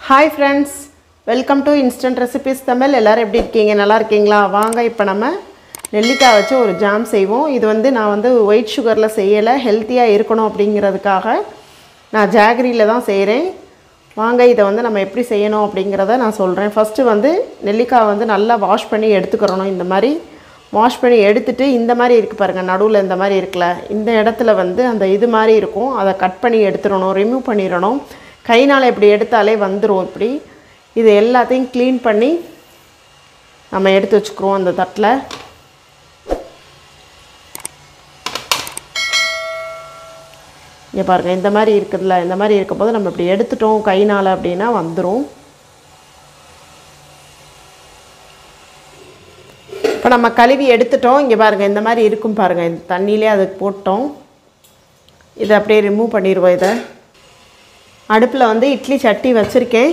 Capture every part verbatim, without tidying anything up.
Hi friends, welcome to Instant Recipes Tamil. எல்லாரும் எப்படி இருக்கீங்க? நல்லா இருக்கீங்களா? வாங்க இப்போ நம்ம நெல்லிக்காய் வச்சு ஒரு ஜாம் செய்வோம். இது வந்து நான் வந்து ஒயிட் சுகர்ல செய்யல, ஹெல்த்தியா இருக்கணும் அப்படிங்கிறதுக்காக நான் ஜாகரியில தான் செய்றேன். வாங்க இத வந்து நம்ம எப்படி செய்யணும் அப்படிங்கறத நான் சொல்றேன். ஃபர்ஸ்ட் வந்து நெல்லிக்காய் வந்து நல்லா வாஷ் பண்ணி எடுத்துக்கறணும். இந்த மாதிரி வாஷ் பண்ணி எடுத்துட்டு இந்த மாதிரி இருக்கு பாருங்க, நடுவுல இந்த மாதிரி இருக்குல, இந்த இடத்துல வந்து அந்த இது மாதிரி இருக்கும். அதை கட் பண்ணி எடுத்துறணும், ரிமூவ் பண்ணிரணும். கைனால இப்படி எடுத்தாலே வந்துரும். இப்படி இது எல்லாத்தையும் க்ளீன் பண்ணி நம்ம எடுத்து வச்சுக்குறோம் அந்த தட்டல. இங்க பாருங்க, இந்த மாதிரி இருக்குதுல, இந்த மாதிரி இருக்கும்போது நம்ம இப்படி எடுத்துட்டோம் கைனால அப்படினா வந்துரும். இப்போ நம்ம கழுவி எடுத்துட்டோம். இங்க பாருங்க, இந்த மாதிரி இருக்கும் பாருங்க, இந்த தண்ணியிலே அது போட்டோம். இத அப்படியே ரிமூவ் பண்ணிடுவோம். இத அடுப்புல வந்து இட்லி சட்டி வச்சிருக்கேன்.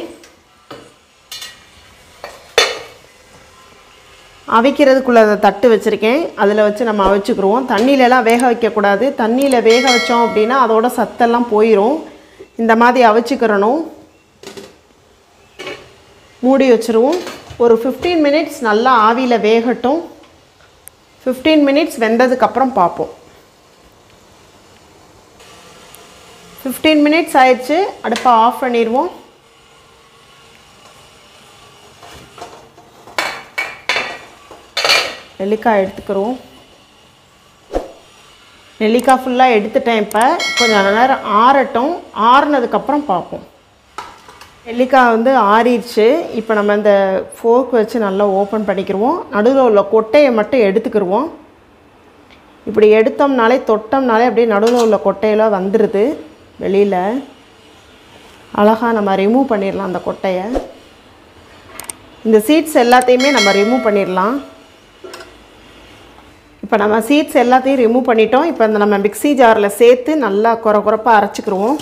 அவிக்கிறதுக்குள்ள அந்த தட்டு வச்சிருக்கேன். அதில் வச்சு நம்ம அவிச்சுக்குருவோம். தண்ணியிலலாம் வேக வைக்கக்கூடாது. தண்ணியில் வேக வச்சோம் அப்படின்னா அதோட சத்தெல்லாம் போயிடும். இந்த மாதிரி அவிச்சுக்கிறணும். மூடி வச்சுருவோம். ஒரு ஃபிஃப்டீன் மினிட்ஸ் நல்லா ஆவியில் வேகட்டும். ஃபிஃப்டீன் மினிட்ஸ் வெந்ததுக்கப்புறம் பார்ப்போம். ஃபிஃப்டீன் மினிட்ஸ் ஆயிடுச்சு. அடுப்பை ஆஃப் பண்ணிடுவோம். நெல்லிக்காய் எடுத்துக்கிறோம். நெல்லிக்காய் ஃபுல்லாக எடுத்துட்டேன். இப்போ கொஞ்சம் நேரம் ஆறட்டும். ஆறுனதுக்கப்புறம் பார்ப்போம். நெல்லிக்காய் வந்து ஆறிடுச்சு. இப்போ நம்ம இந்த ஃபோர்க் வச்சு நல்லா ஓப்பன் பண்ணிக்கிடுவோம். நடுவில் உள்ள கொட்டையை மட்டும் எடுத்துக்கிடுவோம். இப்படி எடுத்தோம்னாலே தொட்டோம்னாலே அப்படியே நடுவில் உள்ள கொட்டையெல்லாம் வந்துடுது வெளியில். அழகாக நம்ம ரிமூவ் பண்ணிடலாம் அந்த கொட்டையை. இந்த சீட்ஸ் எல்லாத்தையுமே நம்ம ரிமூவ் பண்ணிடலாம். இப்போ நம்ம சீட்ஸ் எல்லாத்தையும் ரிமூவ் பண்ணிட்டோம். இப்போ இந்த நம்ம மிக்ஸி ஜாரில் சேர்த்து நல்லா குறை குறைப்பாக அரைச்சிக்கிடுவோம்.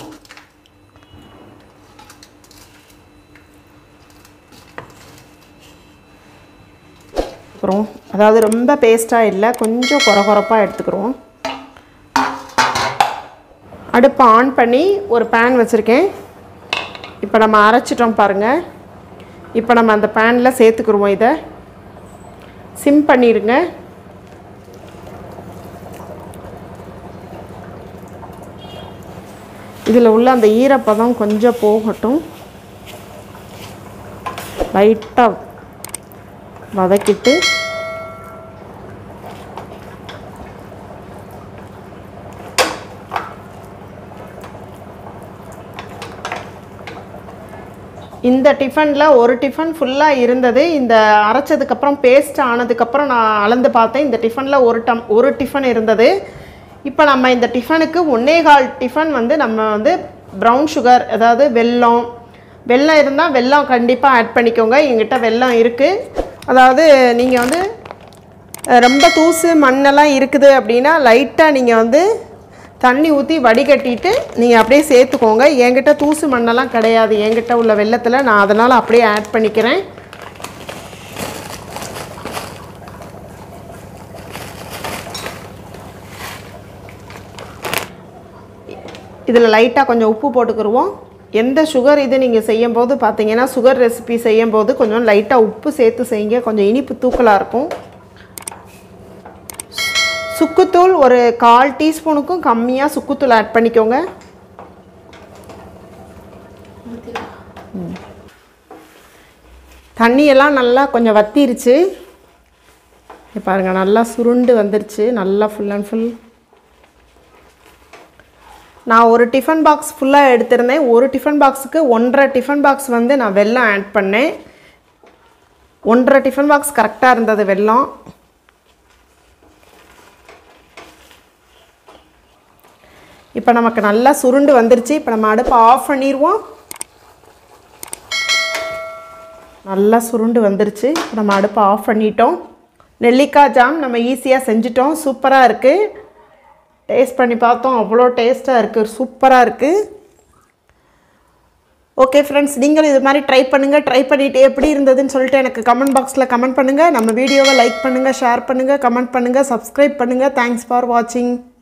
அப்புறம் அதாவது ரொம்ப பேஸ்ட்டாக இல்லை, கொஞ்சம் குறை குறைப்பாக எடுத்துக்கிறோம். அடுப்பை ஆன் பண்ணி ஒரு பேன் வச்சுருக்கேன். இப்போ நம்ம அரைச்சிட்டோம் பாருங்கள். இப்போ நம்ம அந்த பேனில் சேர்த்துக்குருவோம். இதை சிம் பண்ணிடுங்க. இதில் உள்ள அந்த ஈரப்பதம் கொஞ்சம் போகட்டும். லைட்டாக வதக்கிட்டு இந்த டிஃபனில் ஒரு டிஃபன் ஃபுல்லாக இருந்தது. இந்த அரைச்சதுக்கப்புறம் பேஸ்ட் ஆனதுக்கப்புறம் நான் அளந்து பார்த்தேன். இந்த டிஃபனில் ஒரு டம் ஒரு டிஃபன் இருந்தது. இப்போ நம்ம இந்த டிஃபனுக்கு ஒன்னே கால் டிஃபன் வந்து நம்ம வந்து ப்ரௌன் சுகர், அதாவது வெல்லம் வெல்லம் இருந்தால் வெல்லம் கண்டிப்பாக ஆட் பண்ணிக்கோங்க. எங்கிட்ட வெல்லம் இருக்குது. அதாவது நீங்கள் வந்து ரொம்ப தூசு மண்ணெல்லாம் இருக்குது அப்படின்னா லைட்டாக நீங்கள் வந்து தண்ணி ஊற்றி வடிகட்டிட்டு நீங்கள் அப்படியே சேர்த்துக்கோங்க. என்கிட்ட தூசு மண்ணெல்லாம் கிடையாது என்கிட்ட உள்ள வெல்லத்தில். நான் அதனால் அப்படியே ஆட் பண்ணிக்கிறேன். இதில் லைட்டாக கொஞ்சம் உப்பு போட்டுக்கிடுவோம். எந்த சுகர் இது நீங்கள் செய்யும்போது பார்த்தீங்கன்னா, சுகர் ரெசிபி செய்யும்போது கொஞ்சம் லைட்டாக உப்பு சேர்த்து செய்யுங்க. கொஞ்சம் இனிப்பு தூக்கலாக இருக்கும். சுக்குத்தூள் ஒரு கால் டீஸ்பூனுக்கும் கம்மியாக சுக்குத்தூள் ஆட் பண்ணிக்கோங்க. தண்ணியெல்லாம் நல்லா கொஞ்சம் வத்திருச்சு. பாருங்கள், நல்லா சுருண்டு வந்துருச்சு. நல்லா ஃபுல் அண்ட் ஃபுல். நான் ஒரு டிஃபன் பாக்ஸ் ஃபுல்லாக எடுத்திருந்தேன். ஒரு டிஃபன் பாக்ஸுக்கு ஒன்றரை டிஃபன் பாக்ஸ் வந்து நான் வெல்லம் ஆட் பண்ணேன். ஒன்றரை டிஃபன் பாக்ஸ் கரெக்டாக இருந்தது வெல்லம். இப்போ நமக்கு நல்லா சுருண்டு வந்துருச்சு. இப்போ நம்ம அடுப்பை ஆஃப் பண்ணிடுவோம். நல்லா சுருண்டு வந்துருச்சு. இப்போ நம்ம அடுப்பை ஆஃப் பண்ணிட்டோம். நெல்லிக்காய் ஜாம் நம்ம ஈஸியாக செஞ்சிட்டோம். சூப்பராக இருக்குது. டேஸ்ட் பண்ணி பார்த்தோம், அவ்வளோ டேஸ்ட்டாக இருக்குது, சூப்பராக இருக்குது. ஓகே ஃப்ரெண்ட்ஸ், நீங்களும் இது மாதிரி ட்ரை பண்ணுங்கள். ட்ரை பண்ணிவிட்டு எப்படி இருந்ததுன்னு சொல்லிட்டு எனக்கு கமெண்ட் பாக்ஸில் கமெண்ட் பண்ணுங்கள். நம்ம வீடியோவை லைக் பண்ணுங்கள், ஷேர் பண்ணுங்கள், கமெண்ட் பண்ணுங்கள், சப்ஸ்கிரைப் பண்ணுங்கள். தேங்க்ஸ் ஃபார் வாட்சிங்.